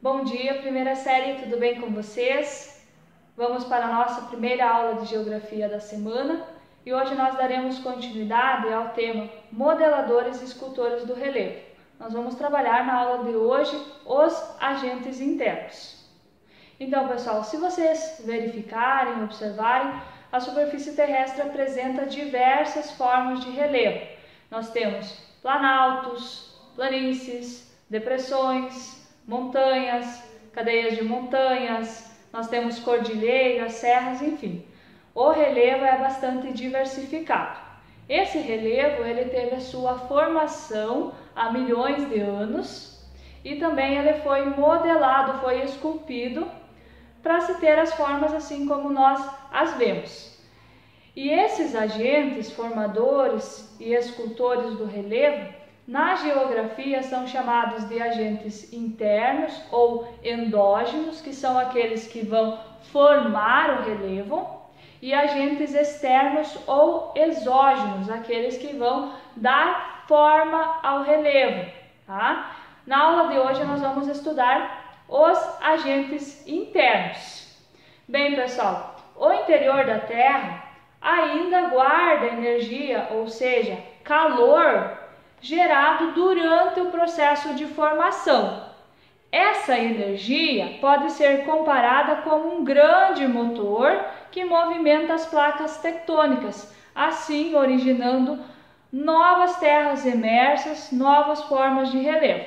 Bom dia, primeira série, tudo bem com vocês? Vamos para a nossa primeira aula de Geografia da semana e hoje nós daremos continuidade ao tema Modeladores e Escultores do Relevo. Nós vamos trabalhar na aula de hoje os agentes internos. Então, pessoal, se vocês verificarem, observarem, a superfície terrestre apresenta diversas formas de relevo. Nós temos planaltos, planícies, depressões, montanhas, cadeias de montanhas, nós temos cordilheiras, serras, enfim. O relevo é bastante diversificado. Esse relevo ele teve a sua formação há milhões de anos e também ele foi modelado, foi esculpido para se ter as formas assim como nós as vemos. E esses agentes formadores e escultores do relevo na geografia são chamados de agentes internos ou endógenos, que são aqueles que vão formar o relevo, e agentes externos ou exógenos, aqueles que vão dar forma ao relevo. Tá? Na aula de hoje nós vamos estudar os agentes internos. Bem, pessoal, o interior da Terra ainda guarda energia, ou seja, calor, gerado durante o processo de formação. Essa energia pode ser comparada com um grande motor que movimenta as placas tectônicas, assim originando novas terras emersas, novas formas de relevo.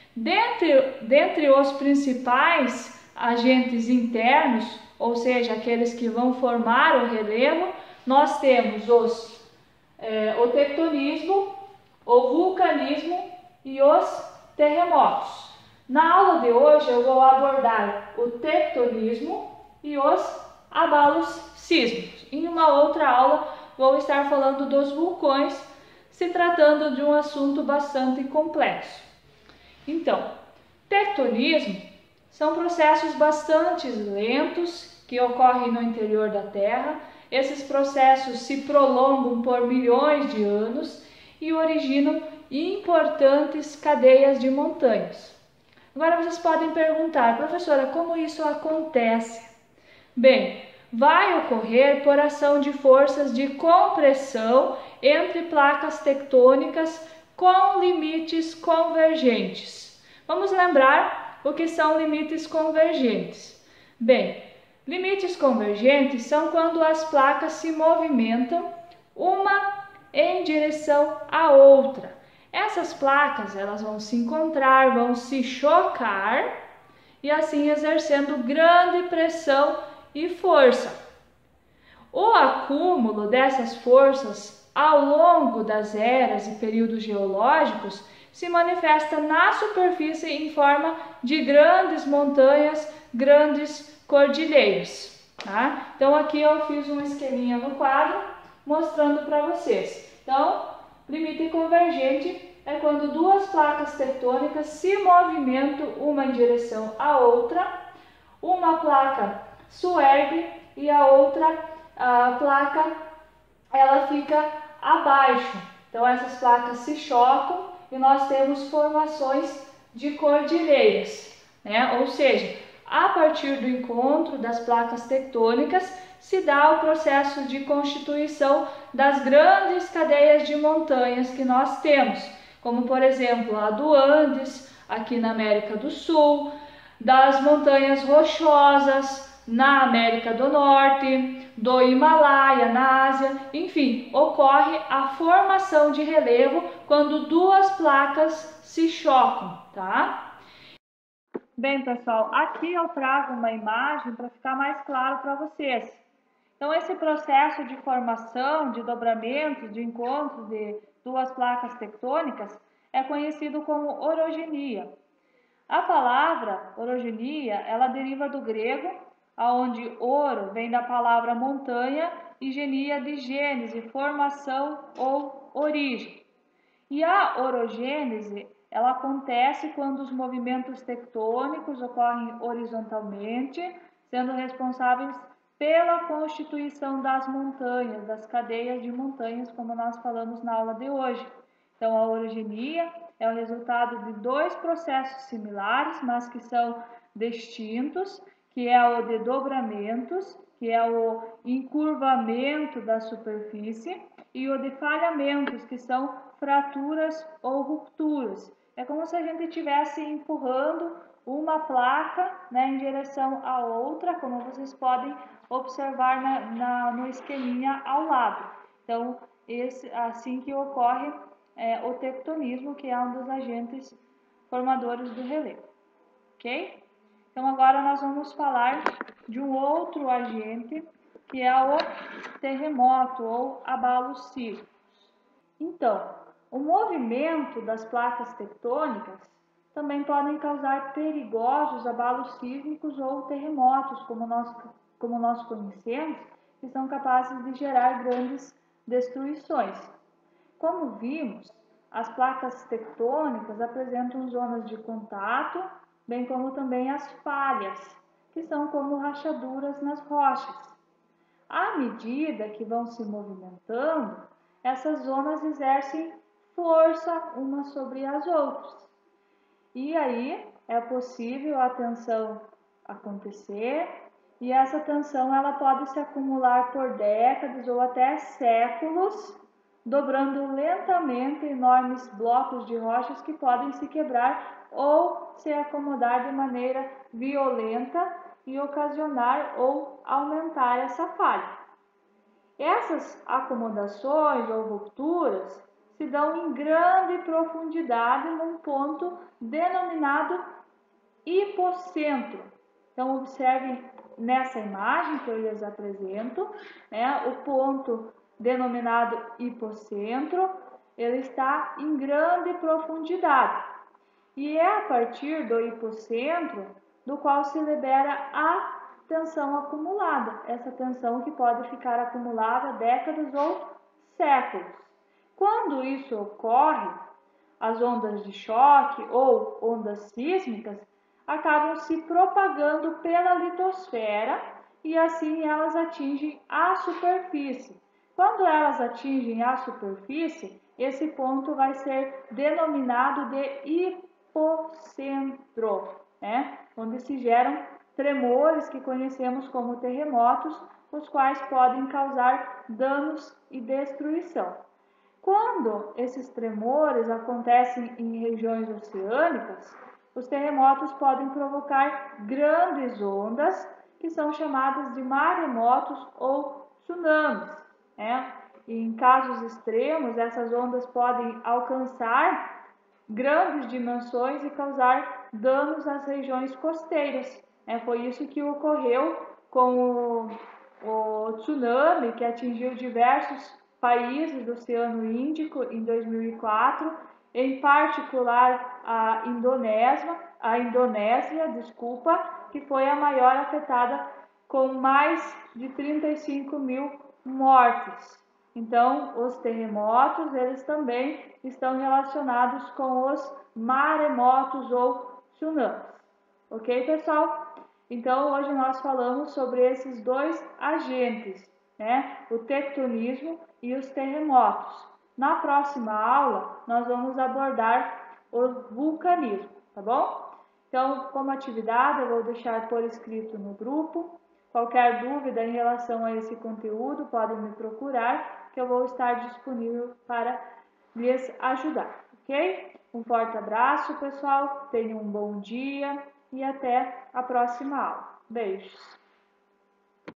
Dentre os principais agentes internos, ou seja, aqueles que vão formar o relevo, nós temos o tectonismo, o vulcanismo e os terremotos. Na aula de hoje eu vou abordar o tectonismo e os abalos sísmicos. Em uma outra aula vou estar falando dos vulcões, se tratando de um assunto bastante complexo. Então, tectonismo são processos bastante lentos que ocorrem no interior da Terra. Esses processos se prolongam por milhões de anos e originam importantes cadeias de montanhas. Agora vocês podem perguntar, professora, como isso acontece? Bem, vai ocorrer por ação de forças de compressão entre placas tectônicas com limites convergentes. Vamos lembrar o que são limites convergentes. Bem, limites convergentes são quando as placas se movimentam uma em direção à outra. Essas placas elas vão se encontrar, vão se chocar e assim exercendo grande pressão e força. O acúmulo dessas forças ao longo das eras e períodos geológicos se manifesta na superfície em forma de grandes montanhas, grandes cordilheiras. Tá? Então aqui eu fiz um esqueminha no quadro mostrando para vocês. Então, limite convergente é quando duas placas tectônicas se movimentam uma em direção à outra, uma placa soergue e a outra placa ela fica abaixo. Então essas placas se chocam e nós temos formações de cordilheiras, né? Ou seja, a partir do encontro das placas tectônicas se dá o processo de constituição das grandes cadeias de montanhas que nós temos, como por exemplo a do Andes, aqui na América do Sul, das montanhas rochosas na América do Norte, do Himalaia na Ásia, enfim, ocorre a formação de relevo quando duas placas se chocam, tá? Bem, pessoal, aqui eu trago uma imagem para ficar mais claro para vocês. Então, esse processo de formação, de dobramento, de encontro de duas placas tectônicas é conhecido como orogenia. A palavra orogenia, ela deriva do grego, onde oro vem da palavra montanha e genia de gênese, formação ou origem. E a orogênese, ela acontece quando os movimentos tectônicos ocorrem horizontalmente, sendo responsáveis pela constituição das montanhas, das cadeias de montanhas, como nós falamos na aula de hoje. Então, a orogenia é o resultado de dois processos similares, mas que são distintos, que é o de dobramentos, que é o encurvamento da superfície, e o de falhamentos, que são fraturas ou rupturas. É como se a gente estivesse empurrando uma placa, né, em direção à outra, como vocês podem observar no esqueminha ao lado. Então, assim que ocorre o tectonismo, que é um dos agentes formadores do relevo, ok? Então, agora nós vamos falar de um outro agente, que é o terremoto ou abalos sísmicos. Então, o movimento das placas tectônicas também podem causar perigosos abalos sísmicos ou terremotos, como nós conhecemos, que são capazes de gerar grandes destruições. Como vimos, as placas tectônicas apresentam zonas de contato, bem como também as falhas, que são como rachaduras nas rochas. À medida que vão se movimentando, essas zonas exercem força umas sobre as outras. E aí é possível a tensão acontecer, e essa tensão ela pode se acumular por décadas ou até séculos, dobrando lentamente enormes blocos de rochas que podem se quebrar ou se acomodar de maneira violenta e ocasionar ou aumentar essa falha. Essas acomodações ou rupturas se dão em grande profundidade num ponto denominado hipocentro. Então, observem nessa imagem que eu lhes apresento, né, o ponto denominado hipocentro, ele está em grande profundidade. E é a partir do hipocentro do qual se libera a tensão acumulada, essa tensão que pode ficar acumulada décadas ou séculos. Quando isso ocorre, as ondas de choque ou ondas sísmicas acabam se propagando pela litosfera e assim elas atingem a superfície. Quando elas atingem a superfície, esse ponto vai ser denominado de hipocentro, né? Onde se geram tremores que conhecemos como terremotos, os quais podem causar danos e destruição. Quando esses tremores acontecem em regiões oceânicas, os terremotos podem provocar grandes ondas, que são chamadas de maremotos ou tsunamis, né? E em casos extremos, essas ondas podem alcançar grandes dimensões e causar danos às regiões costeiras. Foi isso que ocorreu com o tsunami, que atingiu diversos países do Oceano Índico em 2004, em particular a Indonésia, que foi a maior afetada, com mais de 35 mil mortes. Então, os terremotos, eles também estão relacionados com os maremotos ou tsunamis. Ok, pessoal? Então, hoje nós falamos sobre esses dois agentes, né? O tectonismo e os terremotos. Na próxima aula, nós vamos abordar o vulcanismo, tá bom? Então, como atividade, eu vou deixar por escrito no grupo. Qualquer dúvida em relação a esse conteúdo, podem me procurar, que eu vou estar disponível para lhes ajudar, ok? Um forte abraço, pessoal, tenham um bom dia e até a próxima aula. Beijos!